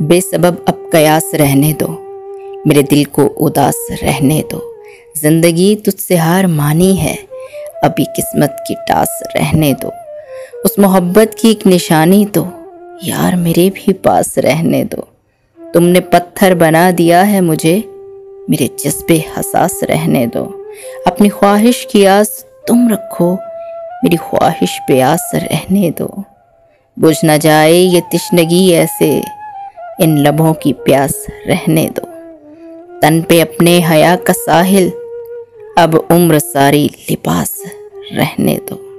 बेसबब अब कयास रहने दो, मेरे दिल को उदास रहने दो। जिंदगी तुझसे हार मानी है, अभी किस्मत की टास रहने दो। उस मोहब्बत की एक निशानी तो यार मेरे भी पास रहने दो। तुमने पत्थर बना दिया है मुझे, मेरे जज्बे हसास रहने दो। अपनी ख्वाहिश की आस तुम रखो, मेरी ख्वाहिश पे आस रहने दो। बुझ न जाए ये तिश्नगी ऐसे, इन लबों की प्यास रहने दो। तन पे अपने हया का साहिल, अब उम्र सारी लिबास रहने दो।